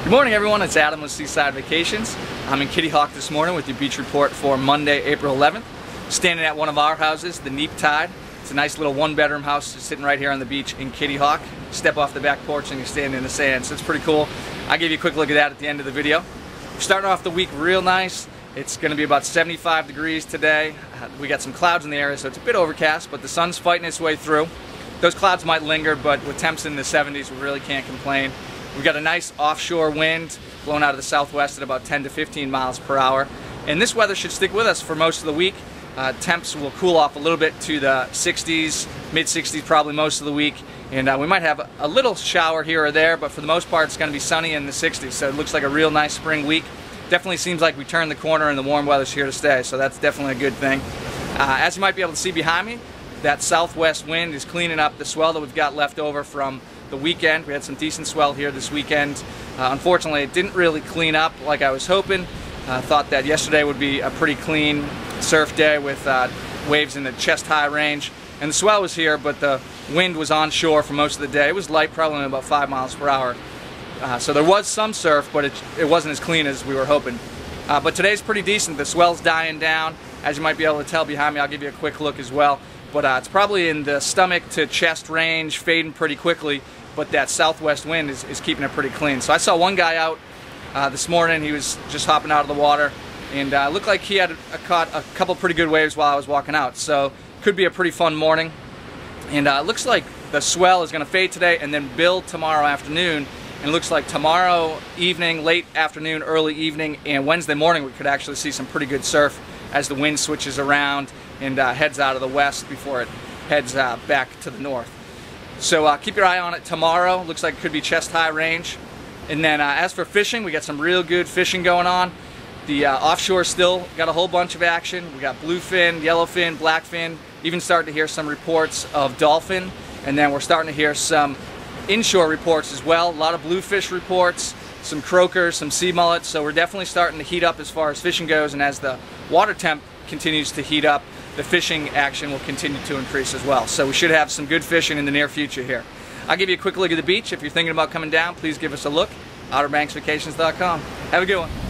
Good morning, everyone. It's Adam with Seaside Vacations. I'm in Kitty Hawk this morning with your beach report for Monday, April 11th. Standing at one of our houses, the Neap Tide. It's a nice little one-bedroom house just sitting right here on the beach in Kitty Hawk. Step off the back porch and you're standing in the sand, so it's pretty cool. I'll give you a quick look at that at the end of the video. We're starting off the week real nice. It's going to be about 75 degrees today. We got some clouds in the area, so it's a bit overcast, but the sun's fighting its way through. Those clouds might linger, but with temps in the 70s, we really can't complain. We've got a nice offshore wind blowing out of the southwest at about 10 to 15 miles per hour. And this weather should stick with us for most of the week. Temps will cool off a little bit to the 60s, mid-60s probably most of the week. And we might have a little shower here or there, but for the most part it's going to be sunny in the 60s. So it looks like a real nice spring week. Definitely seems like we turned the corner and the warm weather's here to stay, so that's definitely a good thing. As you might be able to see behind me, that southwest wind is cleaning up the swell that we've got left over from the weekend. We had some decent swell here this weekend. Unfortunately, it didn't really clean up like I was hoping. Thought that yesterday would be a pretty clean surf day with waves in the chest-high range. And the swell was here, but the wind was onshore for most of the day. It was light, probably about 5 miles per hour. So there was some surf, but it wasn't as clean as we were hoping. But today's pretty decent. The swell's dying down. As you might be able to tell behind me, I'll give you a quick look as well. But it's probably in the stomach to chest range, fading pretty quickly. But that southwest wind is keeping it pretty clean. So I saw one guy out this morning. He was just hopping out of the water, and looked like he had caught a couple pretty good waves while I was walking out. So could be a pretty fun morning. And it looks like the swell is going to fade today and then build tomorrow afternoon. And it looks like tomorrow evening, late afternoon, early evening, and Wednesday morning we could actually see some pretty good surf as the wind switches around and heads out of the west before it heads back to the north. So keep your eye on it tomorrow. Looks like it could be chest-high range. And then as for fishing, we got some real good fishing going on. The offshore still got a whole bunch of action. We got bluefin, yellowfin, blackfin, even starting to hear some reports of dolphin. And then we're starting to hear some inshore reports as well. A lot of bluefish reports, some croakers, some sea mullets. So we're definitely starting to heat up as far as fishing goes. And as the water temp continues to heat up, the fishing action will continue to increase as well. So we should have some good fishing in the near future here. I'll give you a quick look at the beach. If you're thinking about coming down, please give us a look. OuterBanksVacations.com. Have a good one.